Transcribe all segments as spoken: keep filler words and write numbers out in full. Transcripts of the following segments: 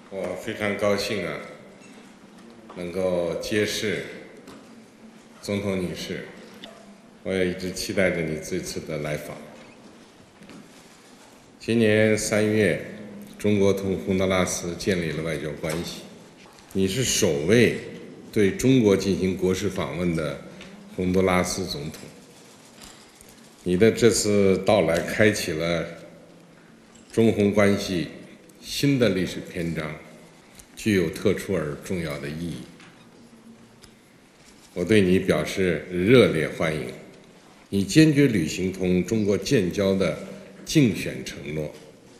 我非常高兴啊，能够接视总统女士，我也一直期待着你这次的来访。今年三月，中国同洪都拉斯建立了外交关系，你是首位对中国进行国事访问的洪都拉斯总统。你的这次到来开启了中洪关系新的历史篇章，具有特殊而重要的意义。我对你表示热烈欢迎，你坚决履行同中国建交的竞选承诺，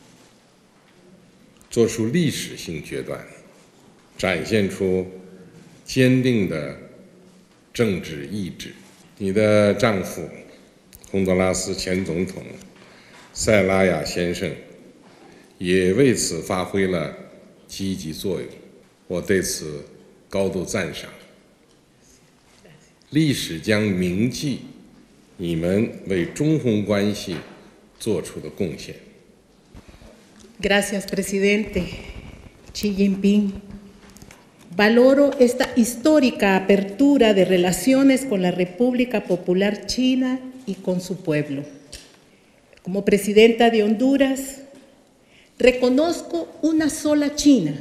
做出历史性决断，展现出坚定的政治意志。你的丈夫洪都拉斯前总统塞拉雅先生也为此发挥了积极作用，我对此高度赞赏。历史将铭记你们为中洪关系做出的贡献。 Gracias, presidente Xi Jinping. Valoro esta histórica apertura de relaciones con la República Popular China y con su pueblo. Como presidenta de Honduras, reconozco una sola China,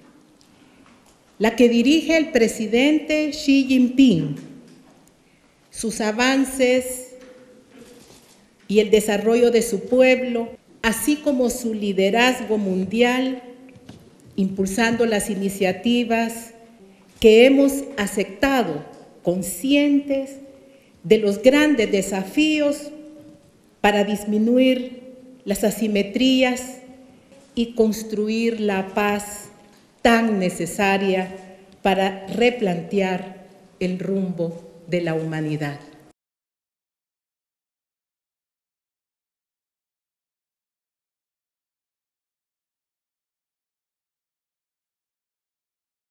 la que dirige el presidente Xi Jinping. Sus avances y el desarrollo de su pueblo, así como su liderazgo mundial, impulsando las iniciativas que hemos aceptado, conscientes de los grandes desafíos para disminuir las asimetrías y construir la paz tan necesaria para replantear el rumbo de la humanidad.